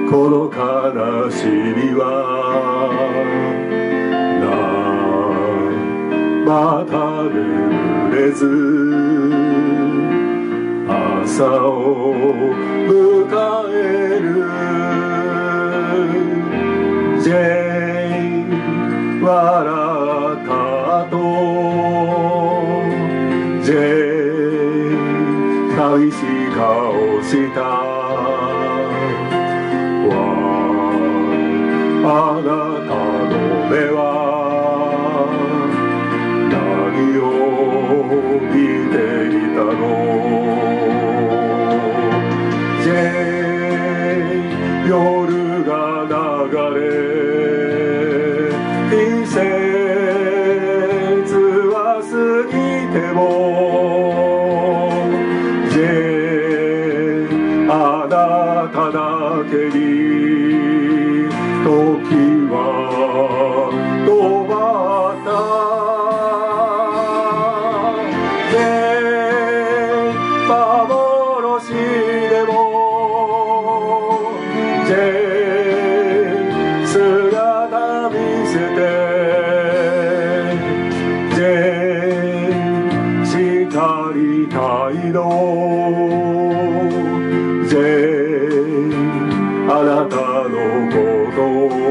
この悲しみはまた濡れず朝を迎える。ジェイン笑った後、ジェイン寂しい顔した。あなたの目は何を見ていたの。ジェイン夜が流れ季節は過ぎてもジェインあなただけに時は止まった。幻でも姿見せて叱りたいの。あなたのこと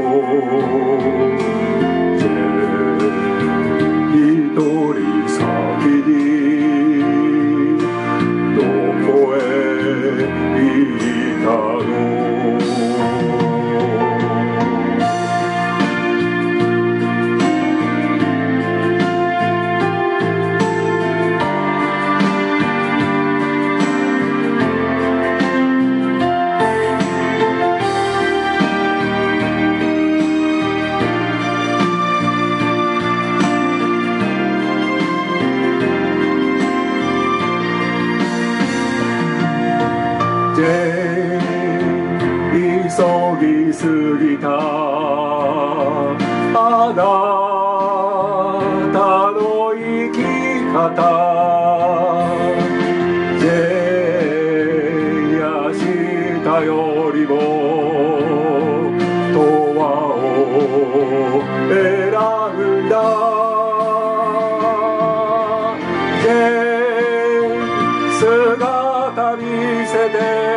一人先にどこへ行ったの。急ぎすぎたあなたの生き方。明日よりも永遠を選んだ。姿見せて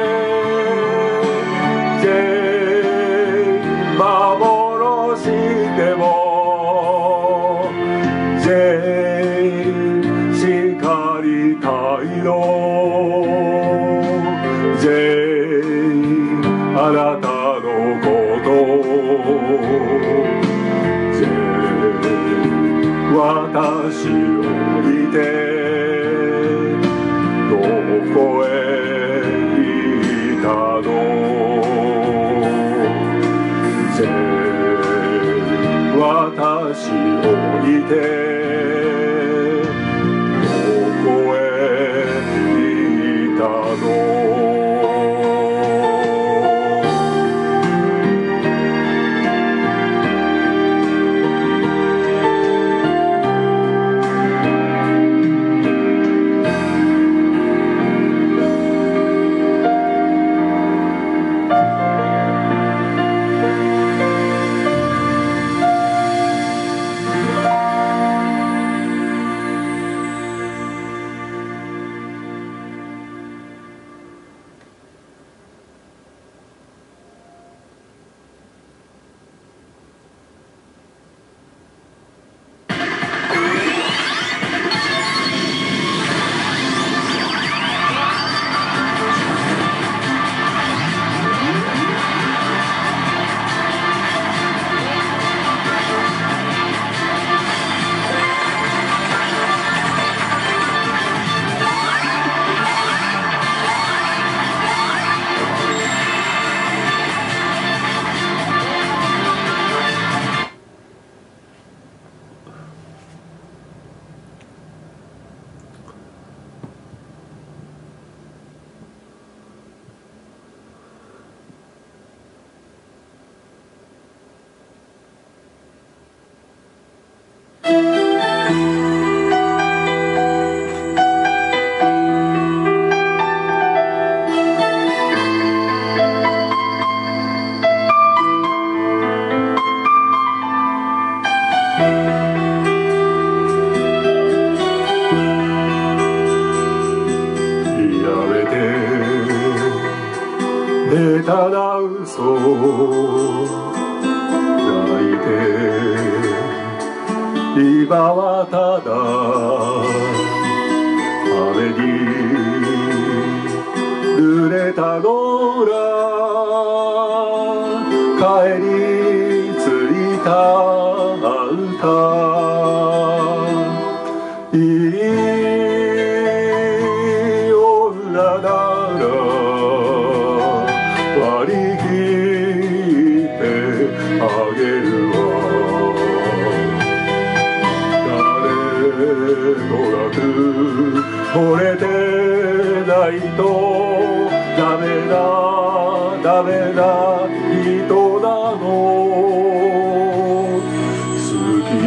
幻でも叱りたいの。あなたのこと私を見てどこへ行ったの。私を見てどこへ行ったの。 嘘泣いて今はただ雨に濡れたのら帰り着いた歌いい女なら割り切ってあげるわ誰となく惚れてないとダメな人なの好きよ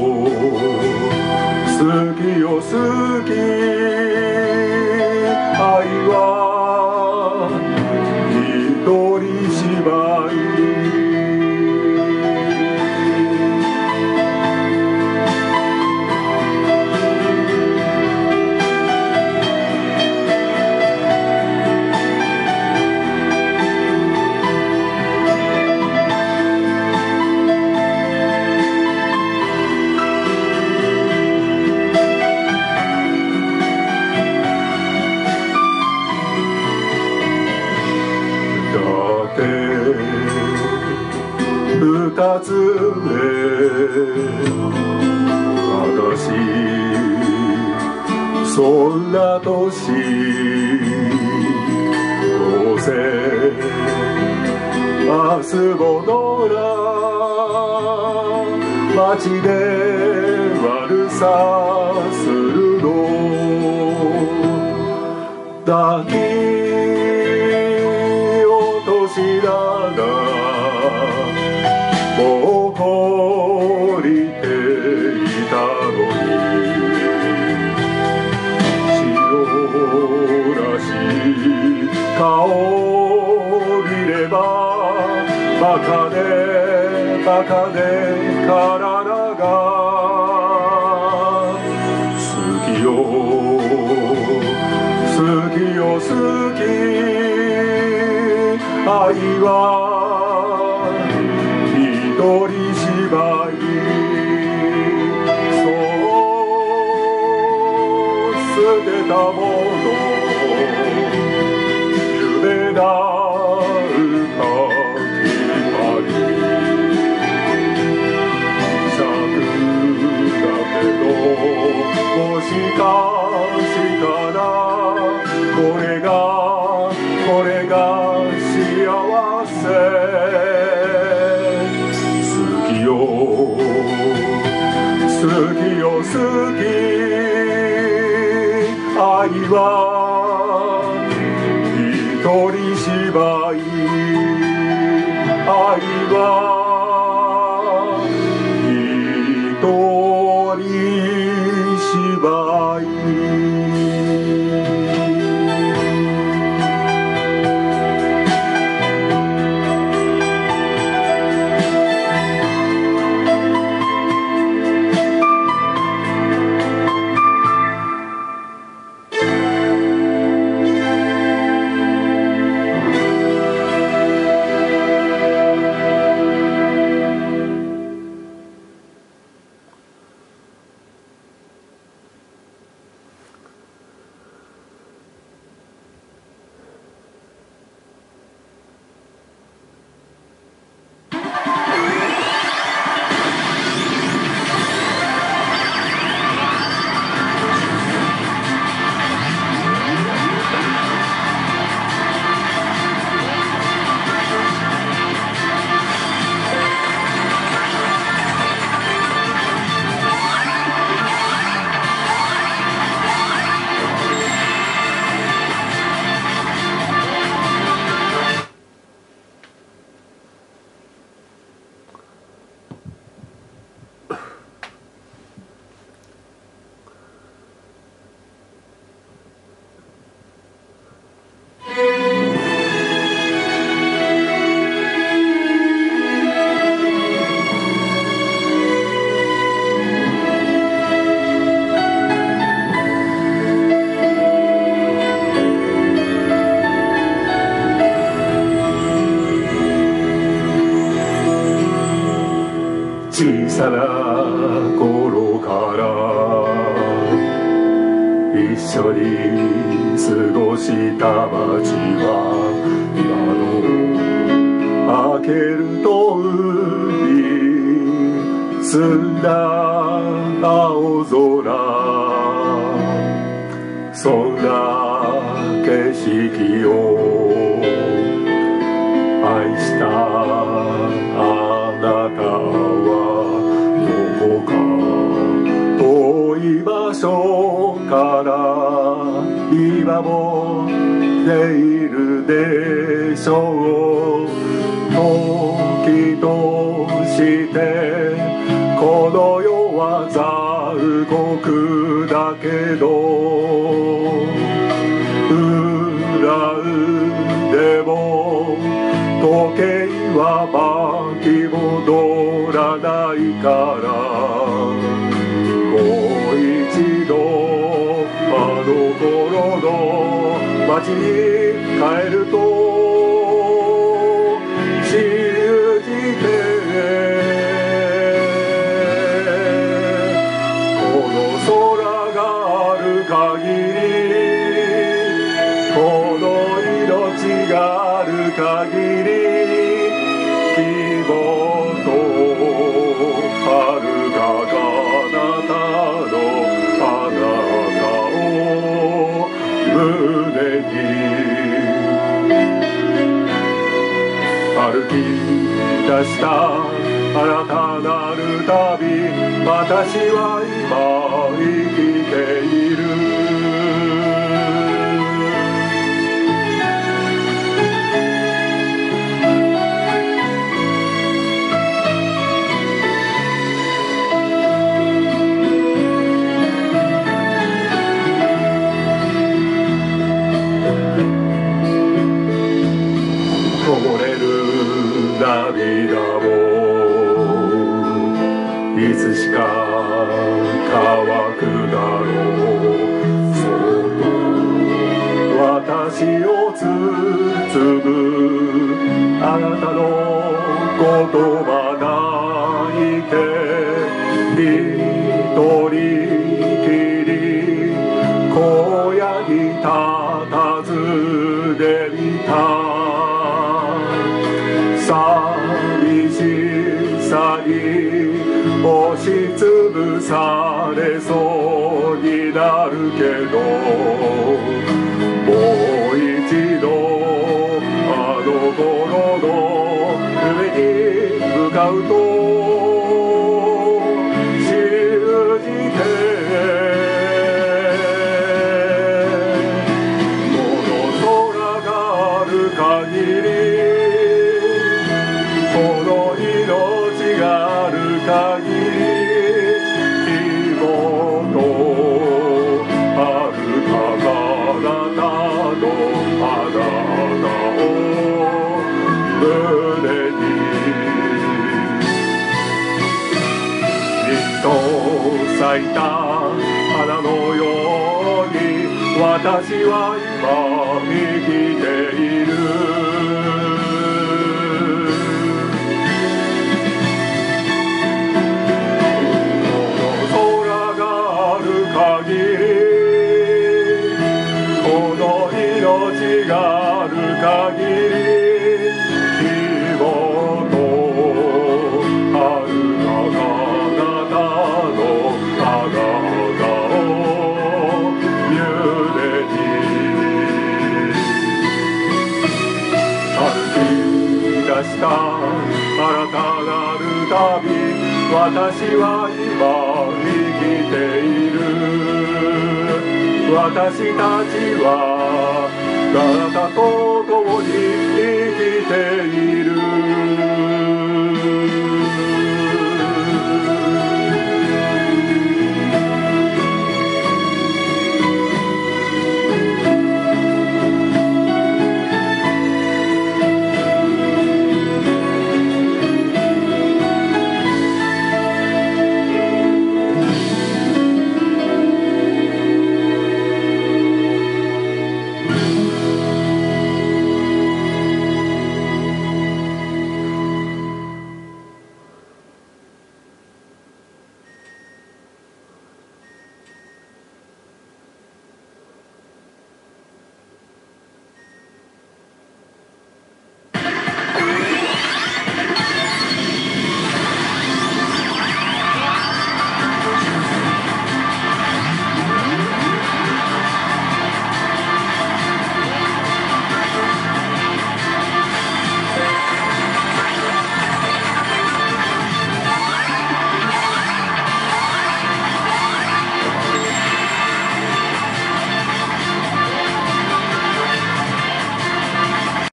好きよ好き愛は一人芝居二つ目私そんな年どうせ明日ものら街で悪さするの抱き落としながらもう降りていたのに白らしい顔を見ればバカで体が好きよ好きよ好き愛は一人芝居そう捨てたもの夢なんかきぱり尺だけどもしかしたらこれが幸せ好きよ好き愛は一人芝居愛は一人芝居さな頃から一緒に過ごした街は窓を開けると海澄んだ青空、そんな景色を愛したあなたはどこか遠い場所から今も来ているでしょう。時としてこの世は残酷だけど恨んでも時計は巻き戻らないからもう一度あの頃の街に帰ると信じてこの空がある限りこの命がある限り希望と遥か彼方のあなたを胸に歩き出した新たなる旅、私は今生きている。こぼれる涙もいつしか乾くだろう。そっと私を包むあなたの言葉泣いて一人きり荒野に佇んでみた。寂しさに押しつぶされそうになるけどもう一度あの頃の夢に向かうと信じてこの空がある限りこの命がある限り希望と遥か彼方のあなたを胸にじっと咲いた花のように私は今生きている。この命がある限り希望と遥か彼方のあなたを胸に歩き出した新たなる旅、私は今生きている。私たちはあなたと共に生きている。